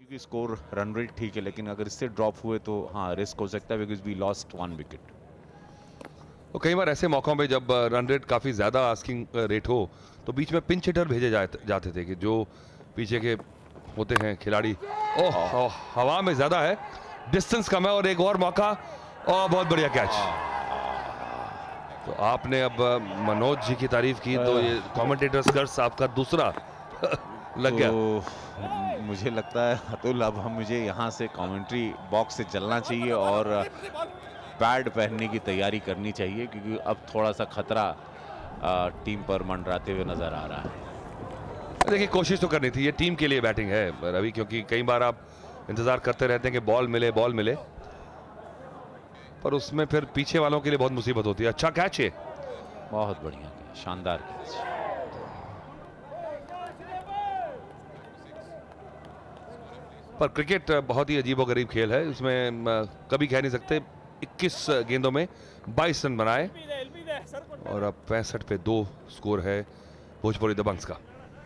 क्योंकि score run rate ठीक है, लेकिन अगर इससे ड्रॉप हुए तो हाँ रिस्क हो सकता है, बिकॉज वी लॉस्ट 1 विकेट। तो कई बार ऐसे मौकों पे जब रन रेट काफ़ी ज़्यादा आस्किंग रेट हो तो बीच में पिंच हिटर भेजे जाते थे कि जो पीछे के होते हैं खिलाड़ी। ओह हवा में ज़्यादा है, डिस्टेंस कम है और एक और मौका और बहुत बढ़िया कैच। तो आपने अब मनोज जी की तारीफ की तो ये कमेंटेटर्स कर्स आपका दूसरा लग गया। तो मुझे लगता है अतुल अब मुझे यहाँ से कमेंट्री बॉक्स से चलना चाहिए और पैड पहनने की तैयारी करनी चाहिए, क्योंकि अब थोड़ा सा खतरा टीम पर मंडराते हुए नजर आ रहा है। देखिए कोशिश तो करनी थी, ये टीम के लिए बैटिंग है रवि, क्योंकि कई बार आप इंतजार करते रहते हैं कि बॉल मिले, पर उसमें फिर पीछे वालों के लिए बहुत मुसीबत होती है। अच्छा कैच है, बहुत बढ़िया कैच, शानदार कैच। पर क्रिकेट बहुत ही अजीबोगरीब खेल है, इसमें कभी कह नहीं सकते। 21 गेंदों में 22 रन बनाए और अब 65 पे 2 स्कोर है भोजपुरी दबंग्स का।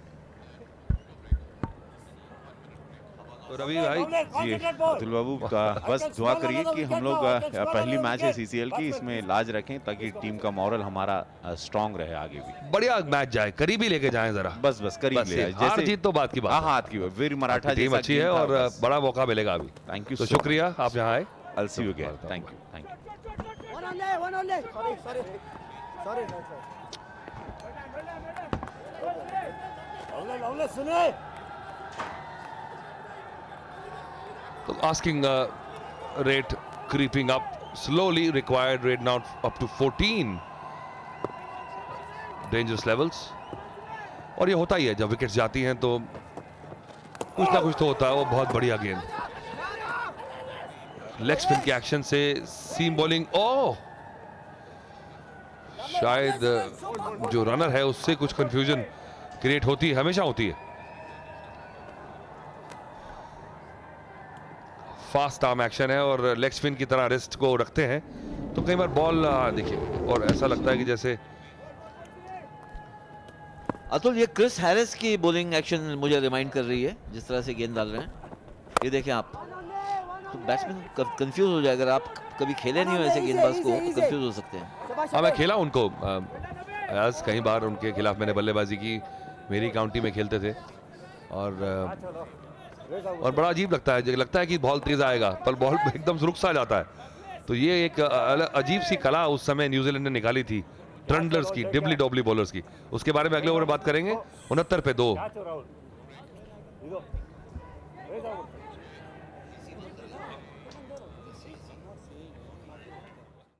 तो रवि भाई जी अतुल बाबू का बस दुआ करिए कि हम लोग पहली मैच है सीसीएल की, इसमें लाज रखें ताकि टीम का मॉरल हमारा स्ट्रांग रहे आगे भी। बढ़िया मैच जाए, करीबी लेके जाएं जरा, बस करीब ले जाए। हार जीत तो बात की बात है। हाथ की वीर मराठा टीम अच्छी है और बड़ा मौका मिलेगा अभी। थैंक यू, तो शुक्रिया आप यहाँ आए। I'll see you again. Thank you. So asking rate creeping up slowly, required rate now up to 14 dangerous levels। और ये होता ही है जब विकेट्स जाती हैं तो कुछ ना कुछ तो होता है। वो बहुत बढ़िया गेंद, लेग स्पिन के एक्शन से सीम बॉलिंग। ओह शायद जो रनर है उससे कुछ कंफ्यूजन क्रिएट होती है, हमेशा होती है। फास्ट आर्म एक्शन है और लेग स्पिन की तरह रिस्ट को रखते हैं तो कई बार बॉल देखिए और ऐसा लगता है कि जैसे अतुल ये क्रिस हैरिस की बॉलिंग एक्शन मुझे रिमाइंड कर रही है, जिस तरह से गेंद डाल रहे हैं। ये देखें आप, तो बैट्समैन कंफ्यूज हो जाए। अगर आप कभी खेले नहीं हो ऐसे गेंदबाज को तो कंफ्यूज हो सकते हैं। हाँ मैं खेला उनको आज कई बार, उनके खिलाफ मैंने बल्लेबाजी की, मेरी काउंटी में खेलते थे और बड़ा अजीब लगता है कि बॉल तेज आएगा पर बॉल एकदम रुक सा जाता है। तो ये एक अजीब सी कला उस समय न्यूजीलैंड ने निकाली थी ट्रंडलर्स की, डिबली डॉबली बॉलर्स की। उसके बारे में अगले ओवर बात करेंगे। 69 पे 2।